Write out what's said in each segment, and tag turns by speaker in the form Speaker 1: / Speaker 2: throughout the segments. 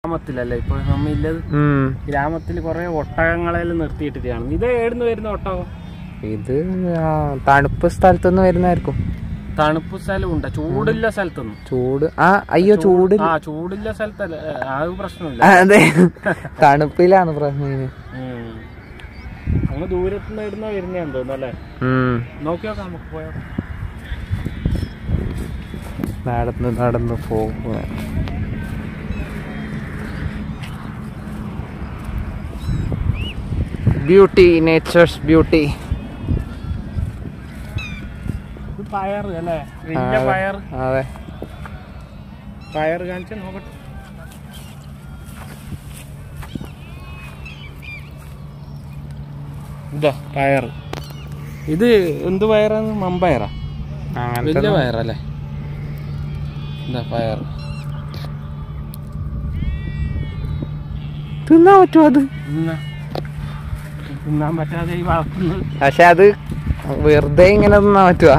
Speaker 1: ഗ്രാമത്തിലല്ലേ ഇപ്പോൾ നമ്മില്ലത്? ഗ്രാമത്തിൽ കുറെ ഒട്ടകങ്ങളെല്ലാം നിർത്തിയിട്ടിട്ടാണ്. ഇത് എവിടുന്ന് വരുന്ന ഒട്ടകം?
Speaker 2: ഇത് തണുപ്പ് സ്ഥലത്തുനിന്ന് വരുന്നതായിരിക്കും.
Speaker 1: തണുപ്പ് സ്ഥലമുണ്ട്, ചൂടുള്ള സ്ഥലത്തൊന്നും.
Speaker 2: ചൂട് അയ്യോ ചൂട്
Speaker 1: ചൂടുള്ള സ്ഥലത്തല്ല, അത് പ്രശ്നമില്ല.
Speaker 2: അതെ, തണുപ്പിലാണ് പ്രശ്നം.
Speaker 1: അങ്ങ് ദൂരത്തുനിന്ന് ഇടുന്ന വരുന്നതാന്ന് തോന്നുന്നു അല്ലേ? നോക്കി നോക്കാം, നമുക്ക് പോയോ.
Speaker 2: നടന്ന് പോകുക. Beauty, nature's beauty.
Speaker 1: പയർ അല്ലേ? വലിയ പയർ.
Speaker 2: അതെ,
Speaker 1: പയർ കാണിച്ച് നോക്കട്ടെ. ഇതാ പയർ. ഇത് എന്ത് പയറാണ്? മമ്പയറാ? വലിയ പയറല്ലേ? എന്താ പയർ
Speaker 2: തിന്നാൻ പറ്റുമോ? അത്
Speaker 1: തിന്നാൻ പറ്റാതെ ഈ വളർത്തുന്നത്.
Speaker 2: പക്ഷെ അത് വെറുതെ ഇങ്ങനെ തിന്നാൻ പറ്റുവാ?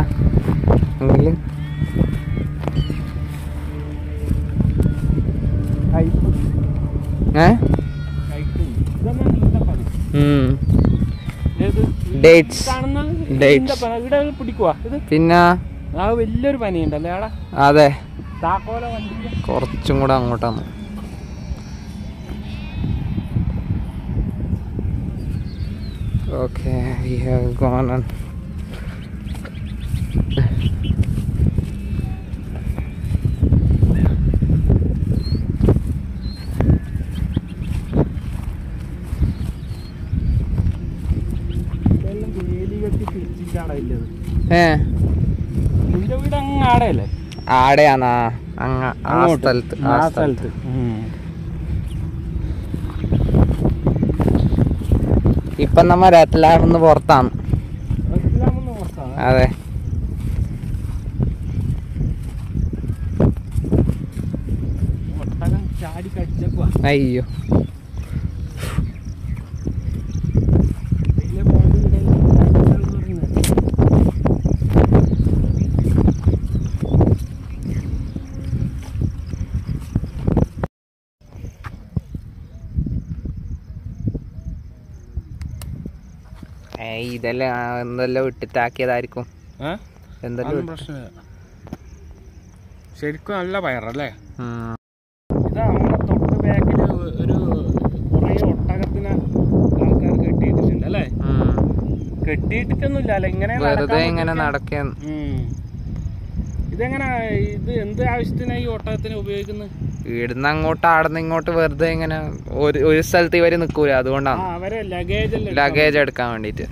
Speaker 2: പിന്നെ
Speaker 1: വലിയൊരു പനിയുണ്ടല്ലേ അവിടെ?
Speaker 2: അതെ,
Speaker 1: താക്കോല വണ്ടി
Speaker 2: കുറച്ചും കൂടെ അങ്ങോട്ടാണ്. Okay, we have gone on.
Speaker 1: നിന്റെ വീട് അങ്ങ് ആടെയല്ലേ?
Speaker 2: ആടെയാണാ? ആ സ്ഥലത്ത്. ഇപ്പൊ നമ്മ രത്ലാമെന്ന് പുറത്താണ്. അതെ, അയ്യോ ഇതെല്ലാം എന്തെല്ലാം ഇട്ടിട്ടാക്കിയതായിരിക്കും. എന്തെല്ലാം
Speaker 1: പ്രശ്നമില്ല. ശരിക്കും നല്ല പയറല്ലേ? ഇതാ നമ്മുടെ തൊട്ട് ബാക്കില് ഒരു കുറെ ഒട്ടകത്തിന് ആൾക്കാർ കെട്ടിയിട്ടിട്ടുണ്ട് അല്ലേ? കെട്ടിയിട്ടിട്ടൊന്നുമില്ല അല്ലെ, ഇങ്ങനെ
Speaker 2: നടക്കാൻ.
Speaker 1: ഇതെങ്ങനെ, ഇത് എന്ത് ആവശ്യത്തിനാ ഈ ഒട്ടകത്തിന് ഉപയോഗിക്കുന്നത്?
Speaker 2: ഇവിടുന്ന് അങ്ങോട്ട് ആടുന്ന് ഇങ്ങോട്ട് വെറുതെ ഇങ്ങനെ ഒരു സ്ഥലത്ത് ഇവര് നിക്കൂല, അതുകൊണ്ടാണ്.
Speaker 1: അവരെ
Speaker 2: ലഗേജ് എടുക്കാൻ വേണ്ടിട്ട്.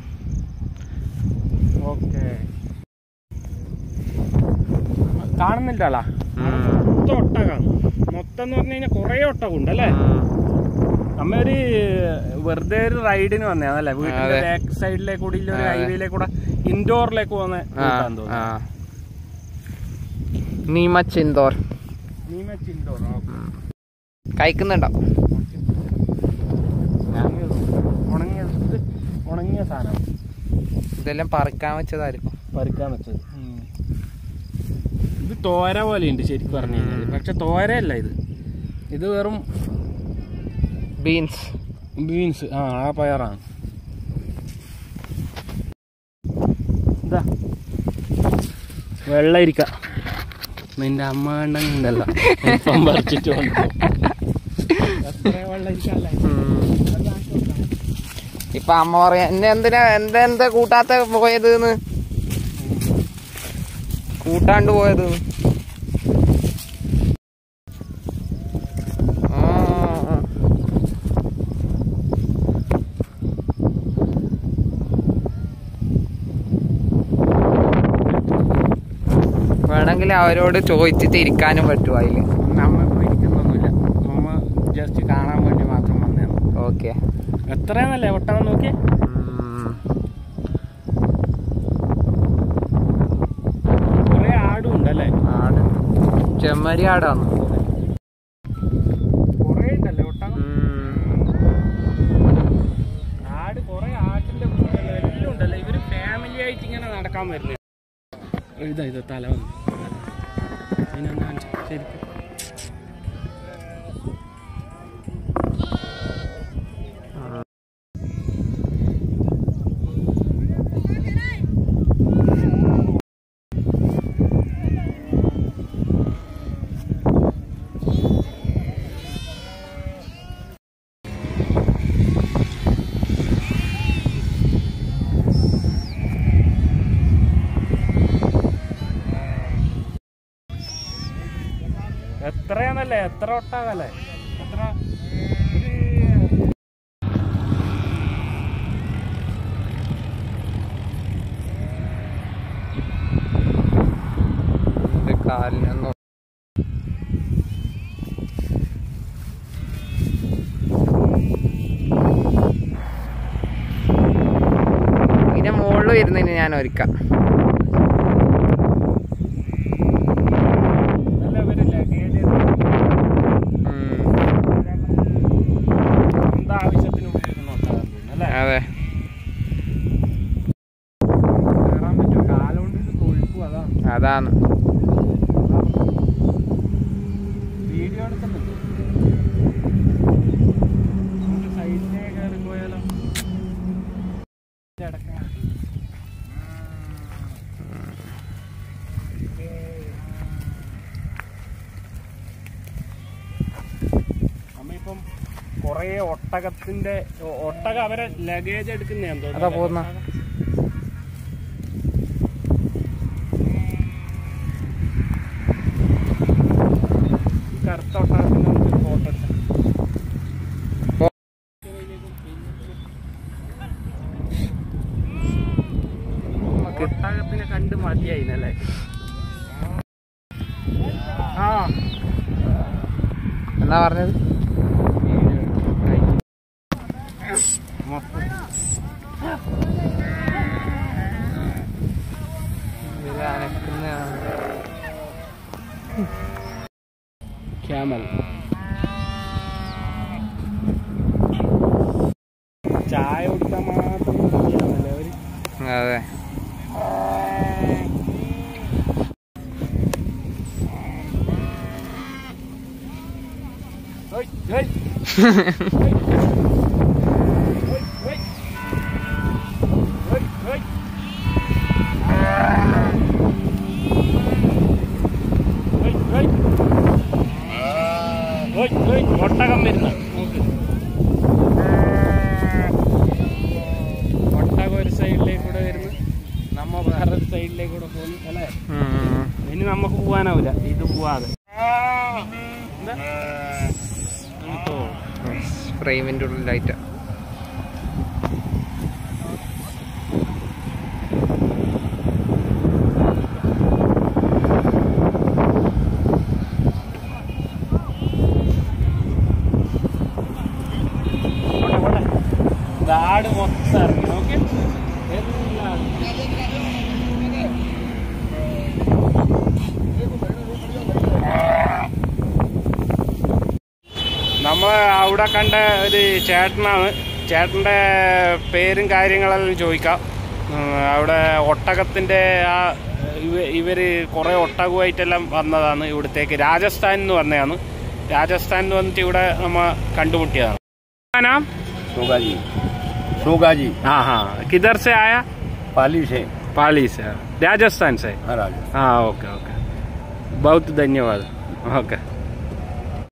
Speaker 1: കാണുന്നില്ല മൊത്തം ഒട്ടകാണ്. മൊത്തം എന്ന് പറഞ്ഞു കഴിഞ്ഞാൽ കുറെ ഒട്ടകം ഉണ്ട് അല്ലേ? നമ്മ ഒരു വെറുതെ ഒരു റൈഡിന് വന്നതാണല്ലേ? വീട്ടിന്റെ ബാക്ക് സൈഡിലേക്ക് കൂടി ഒരു ഹൈവേയിലേക്ക് കൂടെ ഇൻഡോറിലേക്ക് പോകുന്ന
Speaker 2: നീമച്ച് ഇൻഡോർ കഴിക്കുന്നുണ്ടോ?
Speaker 1: ഉണങ്ങിയ സാധനം.
Speaker 2: ഇതെല്ലാം പറിക്കാൻ വെച്ചതായിരിക്കും.
Speaker 1: ഇത് തോര പോലെയുണ്ട് ശരിക്കും പറഞ്ഞു കഴിഞ്ഞാൽ. പക്ഷെ തോരയല്ല ഇത് വെറും ബീൻസ്. ആ പയറാണ്. ഇതാ വെള്ളരിക്ക. നിന്റെ അമ്മ ഉണ്ടല്ലോ ഇപ്പം പറിച്ചിട്ട് വന്നു.
Speaker 2: ഇപ്പൊ അമ്മ പറയാ എന്താ കൂട്ടാത്ത പോയത്, കൂട്ടാണ്ട് പോയത്. വേണമെങ്കിൽ അവരോട് ചോദിച്ചിട്ട് ഇരിക്കാനും പറ്റുമോ? അതില്
Speaker 1: നമ്മ ഇപ്പോൾ ഇരിക്കുന്നൊന്നുമില്ല, നമ്മ ജസ്റ്റ് കാണാൻ വേണ്ടി മാത്രം വന്നതാണ്.
Speaker 2: ഓക്കെ,
Speaker 1: എത്രയാന്നല്ലേ ഒട്ടകം നോക്കിയേ. കുറെ ആടും ഉണ്ടല്ലേ?
Speaker 2: ചെമ്മരി ആടാണ്.
Speaker 1: കുറെ ഉണ്ടല്ലേ ഒട്ടകം? ആട് കുറെ ആട്ടിന്റെ എല്ലാം ഉണ്ടല്ലേ? ഇവര് ഫാമിലി ആയിട്ട് ഇങ്ങനെ നടക്കാൻ വരുന്നത്. ഇത് തല വന്നു. ശരിക്കും അല്ലേ, എത്ര ഒട്ടാകല്ലേ, എത്ര
Speaker 2: കാലിനൊന്നും ഇതിന്റെ മുകളിൽ വരുന്നതിന് ഞാൻ ഒരുക്കാം. അതെ, അതാണ്
Speaker 1: വീഡിയോ എടുക്കുന്നുണ്ട്. സൈഡിലേ കയറി പോയാലോ? നമ്മളിപ്പം കൊറേ ഒട്ടക അവരെ ലഗേജ് എടുക്കുന്നതാന്ന്
Speaker 2: അതാ പോകുന്ന.
Speaker 1: കറുത്ത ഒട്ടകത്തിന് നമുക്ക് ഫോട്ടോ എടുക്കാം. ഒട്ടകത്തിനെ കണ്ട് മതിയായില്ലേ? ആ
Speaker 2: എന്നാ പറഞ്ഞത്?
Speaker 1: ക്യാമൽ ചായ കുടിക്കാൻ മാത്രം മതിയാണല്ലേ അവര്.
Speaker 2: അതെ,
Speaker 1: ഒട്ടകം വരുന്ന ഒട്ടകം ഒരു സൈഡിലേക്ക് കൂടെ വരുന്നു, നമ്മ വേറൊരു സൈഡിലേക്ക് കൂടെ പോകുന്നു അല്ലേ? ഇനി നമുക്ക് പോവാനാവില്ല ഇത് പോവാതെ.
Speaker 2: ഫ്രെയിമിന്റെ ഉള്ളിലായിട്ട്
Speaker 1: ആട് മൊത്തം ഇറങ്ങി നോക്കി. നമ്മൾ അവിടെ കണ്ട ഒരു ചേട്ടനാണ്. ചേട്ടൻ്റെ പേരും കാര്യങ്ങളെല്ലാം ചോദിക്കാം. അവിടെ ഒട്ടകത്തിൻ്റെ ആ ഇവർ കുറേ ഒട്ടകമായിട്ടെല്ലാം വന്നതാണ് ഇവിടത്തേക്ക്. രാജസ്ഥാനിൽ നിന്ന് വന്നതാണ്. രാജസ്ഥാനിൽ നിന്ന് വന്നിട്ട് ഇവിടെ നമ്മൾ കണ്ടുമുട്ടിയതാണ്. नाम
Speaker 3: सोगा जी।
Speaker 1: हाँ हाँ, किधर से आया? पाली से, राजस्थान से।
Speaker 3: हाँ,
Speaker 1: हाँ, ओके ओके, बहुत धन्यवाद। ओके।